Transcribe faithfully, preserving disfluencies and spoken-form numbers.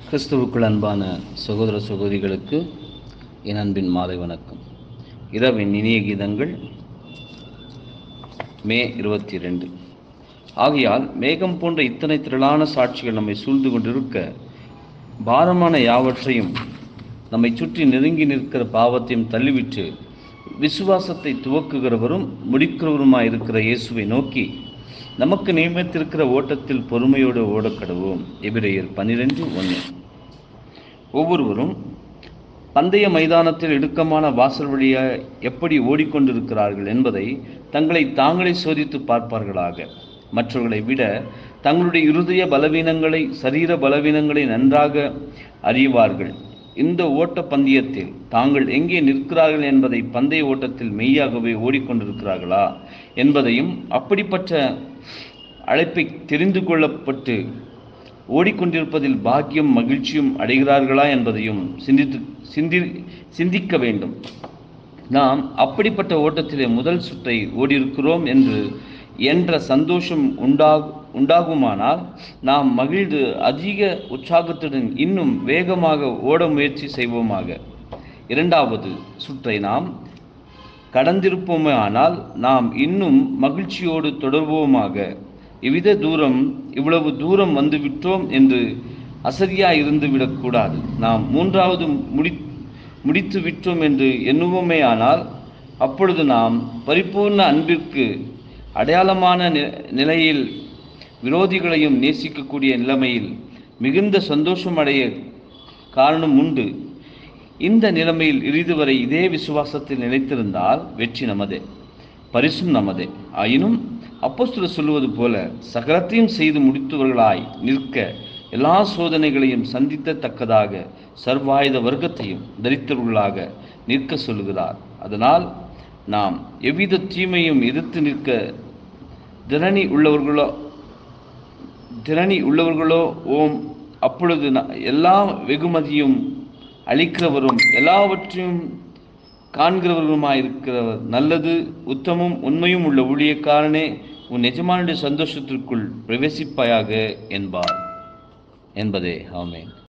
கிறிஸ்துவுக்குள் அன்பான சகோதர சகோதரிகளுக்கு என் அன்பின் மாலை வணக்கம். இரவின் இனிய கீதங்கள் மே இருபத்தி ரெண்டு. ஆகையால் மேகம் போன்ற இத்தனை திரளான சாட்சிகள் நம்மை சூழ்ந்து கொண்டிருக்க, பாரமான யாவற்றையும் நம்மை சுற்றி நெருங்கி நிற்கிற பாவத்தையும் தள்ளிவிட்டு விசுவாசத்தை துவக்குகிறவரும் முடிக்கிறவருமாயிருக்கிற இயேசுவை நோக்கி நமக்கு நியமித்திருக்கிற ஓட்டத்தில் பொறுமையோடு ஓடக்கடுவோம். எபிரேயர் பன்னிரண்டு ஒன்று. ஒவ்வொருவரும் பந்தய மைதானத்தில் இடுக்கமான வாசல் வழியாக எப்படி ஓடிக்கொண்டிருக்கிறார்கள் என்பதை தங்களை தாங்களே சோதித்து பார்ப்பார்களாக. மற்றவர்களை விட தங்களுடைய இருதய பலவீனங்களை, சரீர பலவீனங்களை நன்றாக அறிவார்கள். இந்த ஓட்ட பந்தயத்தில் தாங்கள் எங்கே நிற்கிறார்கள் என்பதை பந்தய ஓட்டத்தில் மெய்யாகவே ஓடிக்கொண்டிருக்கிறார்களா என்பதையும், அப்படிப்பட்ட அழைப்பை தெரிந்து கொள்ளப்பட்டு ஓடிக்கொண்டிருப்பதில் பாக்கியம் மகிழ்ச்சியும் அடைகிறார்களா என்பதையும் சிந்தித்து சிந்தி சிந்திக்க வேண்டும். நாம் அப்படிப்பட்ட ஓட்டத்திலே முதல் சுற்றை ஓடியிருக்கிறோம் என்று என்ற சந்தோஷம் உண்டாகு உண்டாகுமானால் நாம் மகிழ்ந்து அதிக உற்சாகத்துடன் இன்னும் வேகமாக ஓட முயற்சி செய்வோமாக. இரண்டாவது சுற்றை நாம் கடந்திருப்போமே ஆனால் நாம் இன்னும் மகிழ்ச்சியோடு தொடர்வோமாக. இவ்வித தூரம் இவ்வளவு தூரம் வந்து விட்டோம் என்று அசதியா இருந்து விடக்கூடாது. நாம் மூன்றாவது முடி முடித்து விட்டோம் என்று எண்ணுவோமே ஆனால் அப்பொழுது நாம் பரிபூர்ண அன்பிற்கு அடையாளமான நிலையில் விரோதிகளையும் நேசிக்கக்கூடிய நிலைமையில் மிகுந்த சந்தோஷம் அடைய காரணம் உண்டு. இந்த நிலைமையில் இறுதி வரை இதே விசுவாசத்தில் நிலைத்திருந்தால் வெற்றி நமதே, பரிசும் நமதே. ஆயினும் அப்போஸ்தலர் சொல்லுவது போல சகலத்தையும் செய்து முடித்தவர்களாய் நிற்க, எல்லா சோதனைகளையும் சந்தித்தத்தக்கதாக சர்வாயுத வர்க்கத்தையும் தரித்தவர்களாக நிற்க சொல்லுகிறார். அதனால் நாம் எவ்வித தீமையும் எதிர்த்து நிற்க திறனி உள்ளவர்களோ திறனி உள்ளவர்களோ ஓம். அப்பொழுது எல்லா வெகுமதியும் அளிக்கிறவரும் எல்லாவற்றையும் காண்கிறவருமாயிருக்கிறவர் நல்லது, உத்தமும் உண்மையும் உள்ள ஊழியக்காரனே, உன் எஜமானுடைய சந்தோஷத்திற்குள் பிரவேசிப்பாயாக என்பார் என்பதே. ஆமென்.